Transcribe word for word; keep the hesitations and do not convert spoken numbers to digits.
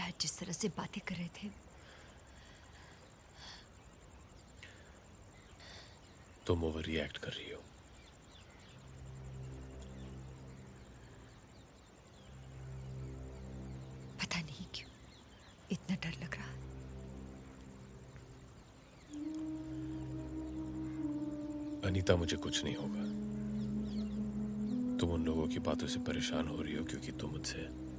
आज जिस तरह से बातें कर रहे थे, तुम ओवर रिएक्ट कर रही हो। पता नहीं क्यों इतना डर लग रहा। अनीता, मुझे कुछ नहीं होगा। तुम उन लोगों की बातों से परेशान हो रही हो क्योंकि तुम मुझसे